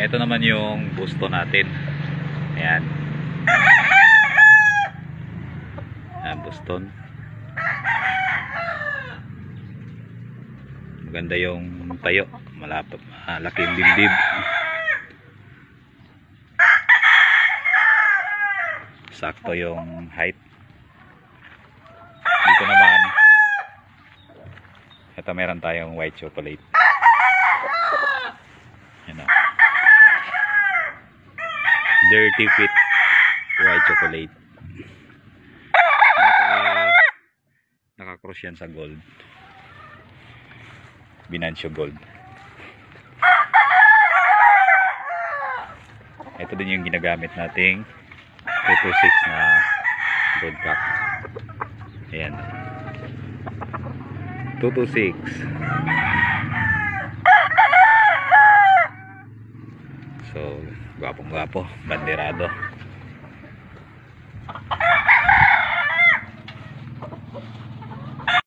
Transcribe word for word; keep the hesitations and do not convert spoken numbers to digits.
ito naman yung gusto natin. Ayan. Ayan, Boston. Maganda yung tayo. Malapit, malaki yung dibdib. Sakto yung height. Dito naman, ito meron tayong white chocolate. Yan o. Dirty Fit white chocolate. Naka, naka-cross yan sa gold. Binancio gold. Ito din yung ginagamit nating two two six na gold cap. Ayan. two two six. So, gwapong gwapo, banderado.